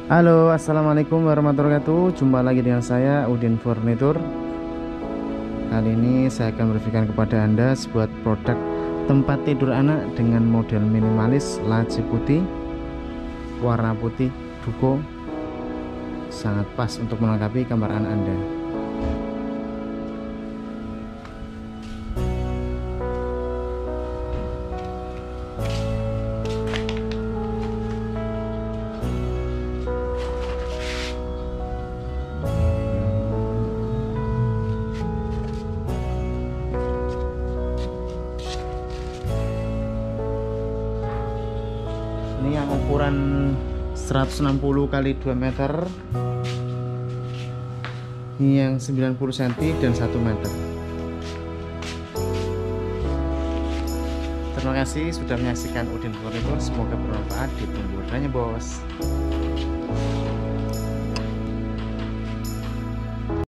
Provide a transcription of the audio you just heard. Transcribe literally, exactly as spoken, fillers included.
Halo, assalamualaikum warahmatullahi wabarakatuh. Jumpa lagi dengan saya Udin Furnitur. Kali ini saya akan memberikan kepada Anda sebuah produk tempat tidur anak dengan model minimalis, laci putih, warna putih, duko, sangat pas untuk melengkapi kamar anak Anda. Ini yang ukuran seratus enam puluh kali dua meter, ini yang sembilan puluh sentimeter dan satu meter. Terima kasih sudah menyaksikan Udin Furnitur, semoga bermanfaat. Ditunggu ordernya bos.